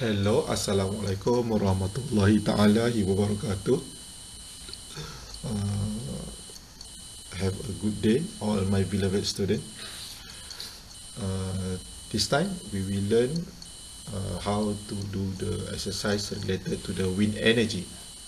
Hello, Assalamualaikum warahmatullahi ta'ala wabarakatuh. Have a good day, all my beloved students. This time we will learn how to do the exercise related to the wind energy.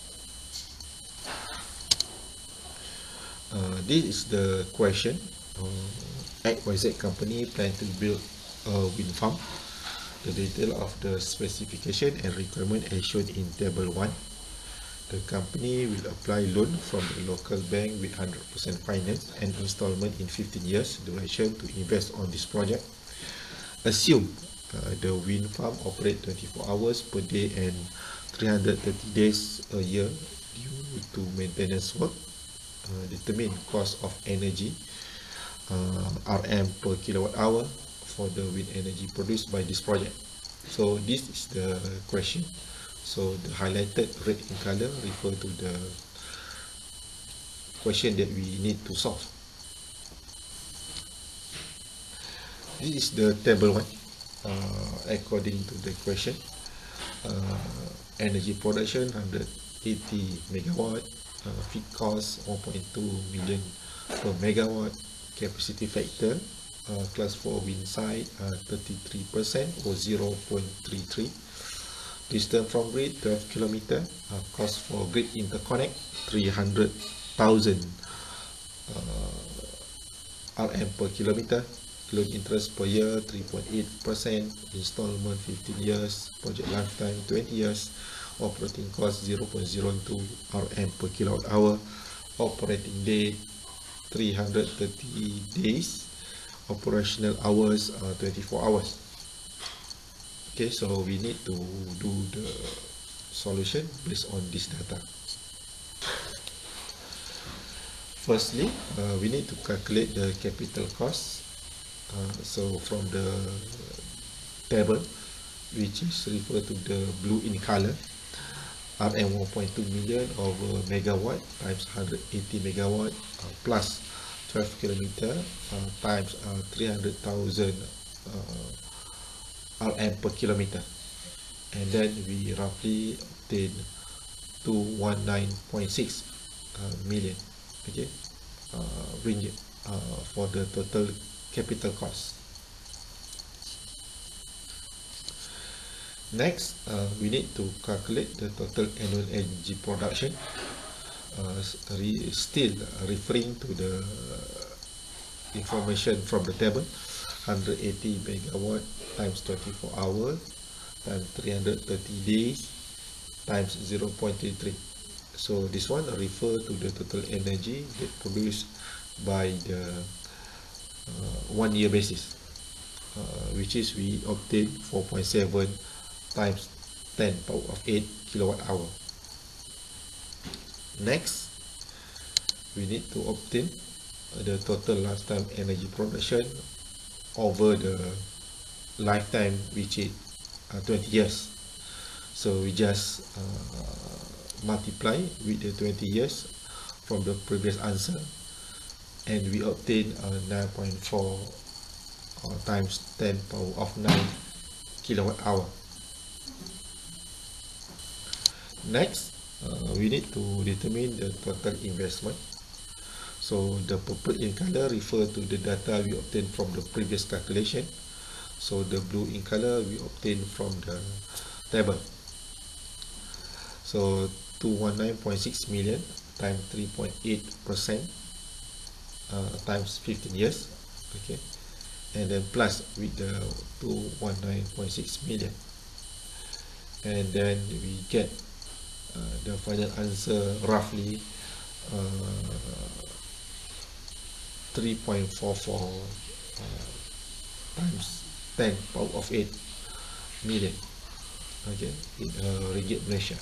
This is the question. XYZ company plan to build a wind farm. The detail of the specification and requirement as shown in table 1. The company will apply loan from the local bank with 100% finance and installment in 15 years duration to invest on this project. Assume the wind farm operate 24 hours per day and 330 days a year due to maintenance work. Determine cost of energy RM per kilowatt hour for the wind energy produced by this project. So this is the question. So the highlighted red in color refer to the question that we need to solve. This is the table 1. According to the question, energy production 180 megawatt, feed cost 1.2 million per megawatt, capacity factor class 4 wind site 33% or 0.33. Distance from grid 12 km. Cost for grid interconnect 300,000 RM per kilometer. Loan interest per year 3.8%. Installment 15 years. Project lifetime 20 years. Operating cost 0.02 RM per kilowatt hour. Operating day 330 days. Operational hours 24 hours. Okay, so we need to do the solution based on this data. Firstly, we need to calculate the capital cost. So from the table, which is referred to the blue in color, RM 1.2 million over megawatt times 180 megawatt plus 12 kilometer times 300,000 RM per kilometer, and then we roughly obtain 219.6 million, okay, ringgit for the total capital cost. Next, we need to calculate the total annual energy production. Still referring to the information from the table, 180 megawatt times 24 hours times 330 days times 0.33. So this one refer to the total energy that produced by the 1 year basis, which is we obtain 4.7 times 10 power of 8 kilowatt hour. Next, we need to obtain the total lifetime energy production over the lifetime, which is 20 years. So we just multiply with the 20 years from the previous answer, and we obtain 9.4 times 10 power of 9 kilowatt hour. Next, we need to determine the total investment. So the purple in color refer to the data we obtained from the previous calculation. So the blue in color we obtained from the table. So 219.6 million times 3.8% times 15 years, okay, and then plus with the 219.6 million, and then we get the final answer roughly 3.44 times 10 power of 8 million, okay, in ringgit Malaysia.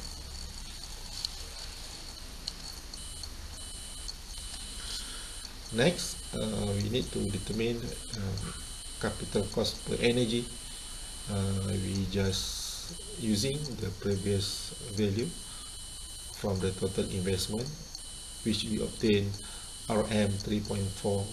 Next, we need to determine capital cost per energy. We just using the previous value from the total investment, which we obtain RM 3.4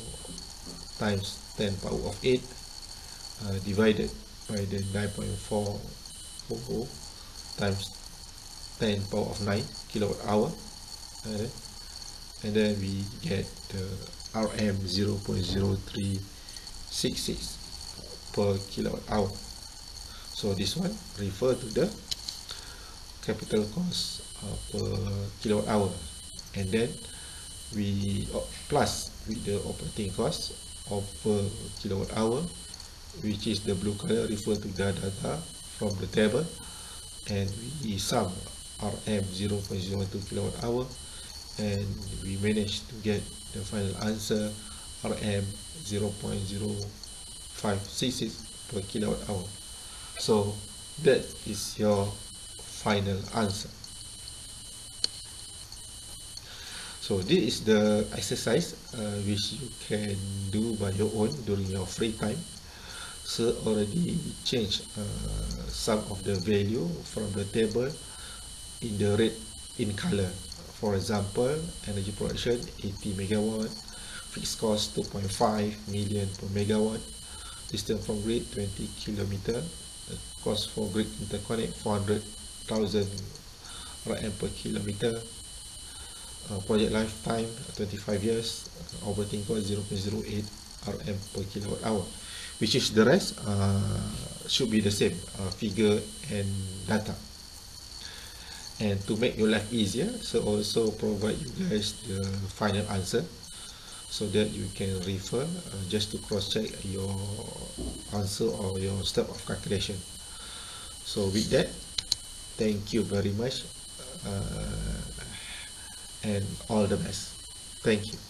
times 10 power of 8 divided by the 9.4 4 times 10 power of 9 kilowatt hour, and then we get the RM 0.0366 per kilowatt hour. So this one refer to the capital cost per kilowatt hour, and then we plus with the operating cost of per kilowatt hour, which is the blue color, refer to the data from the table, and we sum RM 0.02 kilowatt hour, and we managed to get the final answer RM 0.0566 per kilowatt hour. So that is your final answer. So this is the exercise which you can do by your own during your free time. So already change some of the value from the table in the red in color. For example, energy production 80 megawatt, fixed cost 2.5 million per megawatt, distance from grid 20 kilometer, the cost for grid interconnect 400,000 Rm per kilometer, project lifetime 25 years, operating cost 0.08 Rm per kilowatt hour, which is the rest should be the same figure and data. And to make your life easier, so also provide you guys the final answer so that you can refer just to cross check your answer or your step of calculation. So with that, thank you very much and all the best. Thank you.